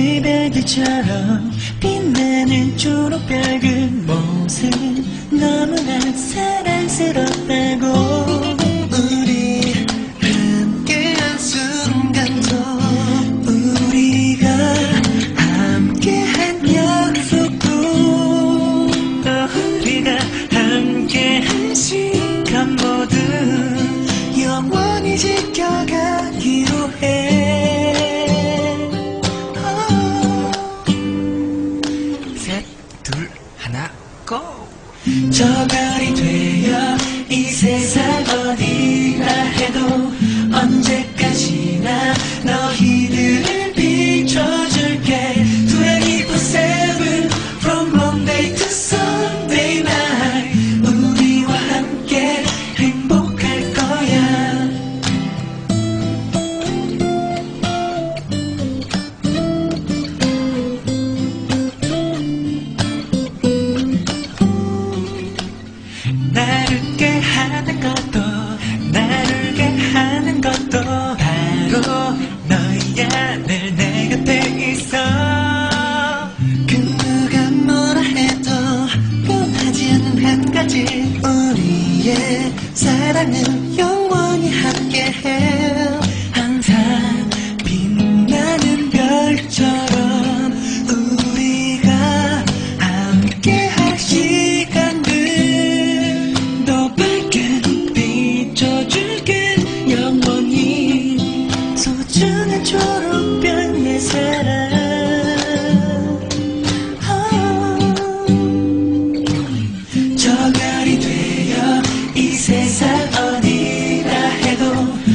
새벽일처럼 빛나는 초록별은 모습 너무나 사랑스럽다고. 우리 함께한 순간도 우리가 함께한 약속도 우리가 함께한 시간 모두 영원히 지켜가기로 해. 고! 저 별이 되어 이 세상 어디라 해도 언제까지나 너희들을 비춰줄게. 24/7 from Monday to Sunday night 우리와 함께 행복할 거야. 나르게 하는 것도 나르게 하는 것도 바로 너야. 늘 내 곁에 있어. 그 누가 뭐라 해도 변하지 않는 한 가지 우리의 사랑은 영원히 함께해. 항상 빛나는 별처럼 우리가 함께할 시간들 영원히 소중한 초록별 내 사랑. 저 별이 되어 이 세상 어디라 해도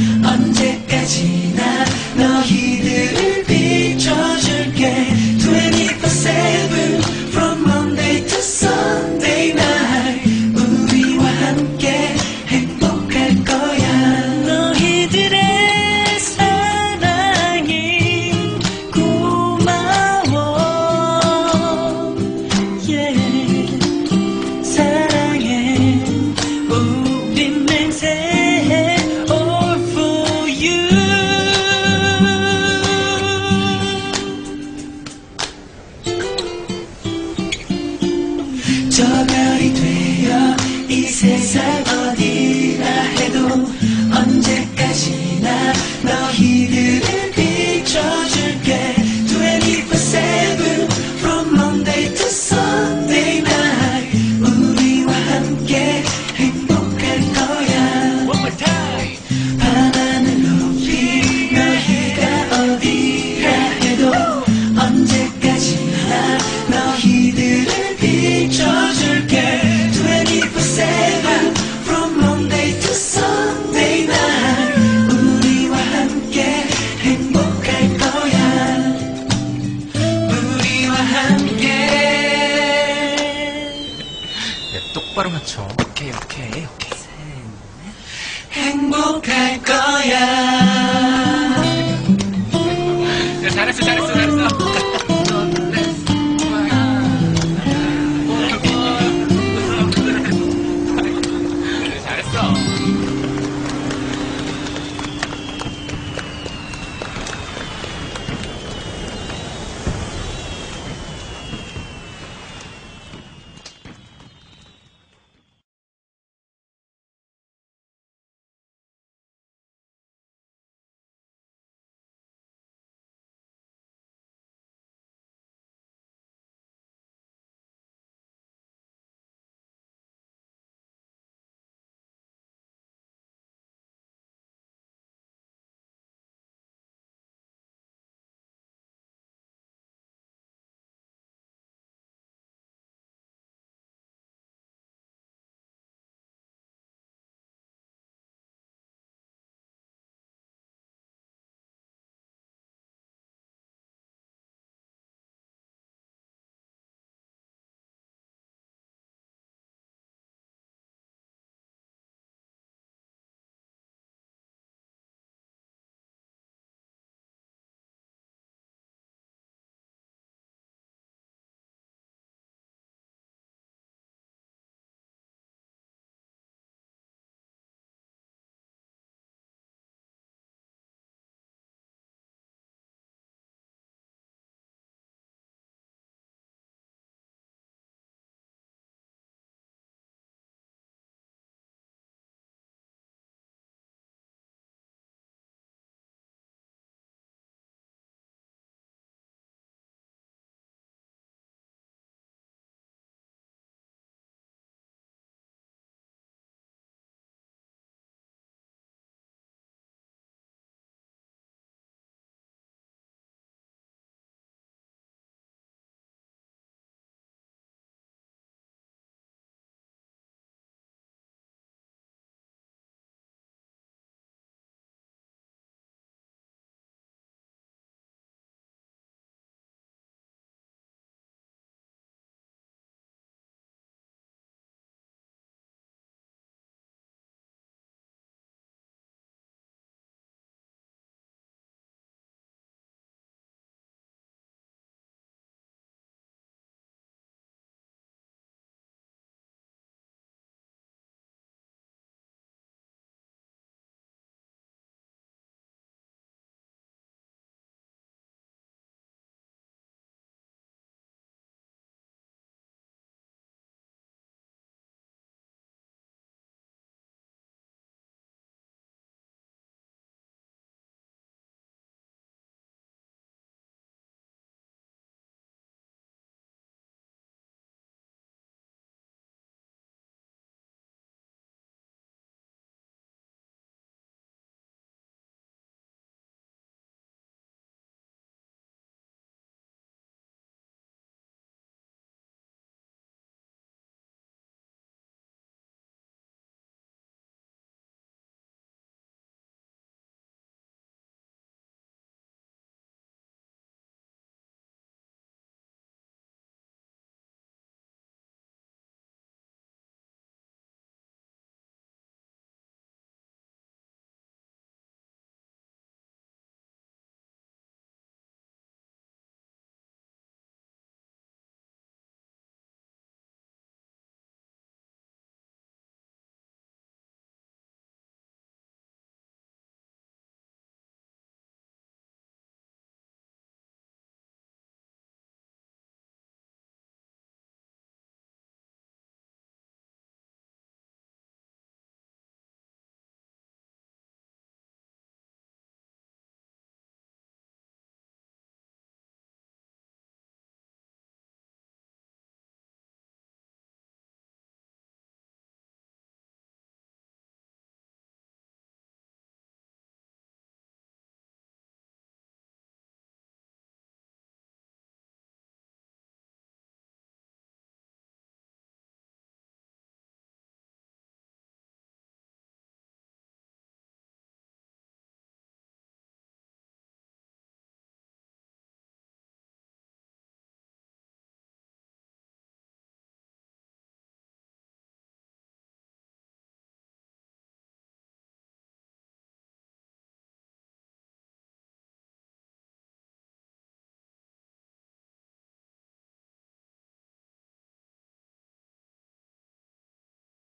언제까지나 너희들을 비춰줄게. 24/7 from Monday to Sunday night 우리와 함께 행복할 거야. 너희들의 사랑이 고마워. yeah. 사랑해 우린 맹세해 all for you. 저 별이 되어 이 세상 어디라 해도 언제까지나 너희들을 비춰줄게. 24/7 from Monday to Sunday night 우리와 함께 행복할 거야. One more time! 밤하늘 높이 너희가 어디라 해도 언제까지나 너희들을 비춰줄게. 24/7 from Monday to Sunday night 우리와 함께 행복할 거야. 우리와 함께. 네, 똑바로 맞춰. 오케이. 행복할 거야. 야, 잘했어.